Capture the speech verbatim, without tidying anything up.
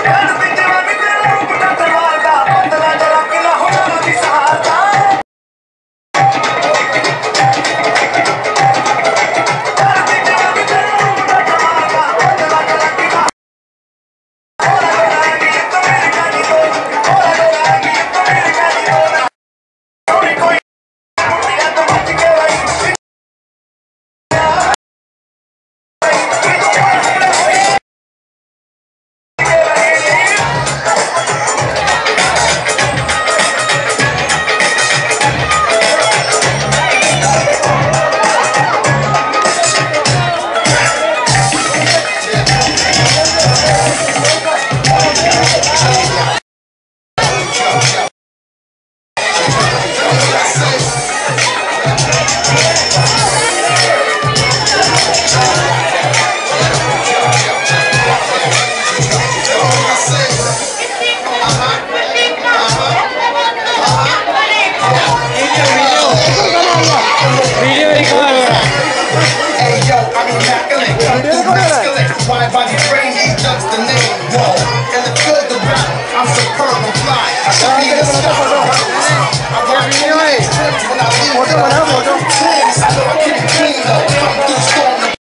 Wide body frame, just the name. Whoa, and the good, the rap, I'm superb and fly. I should be the star. I rock when I leave.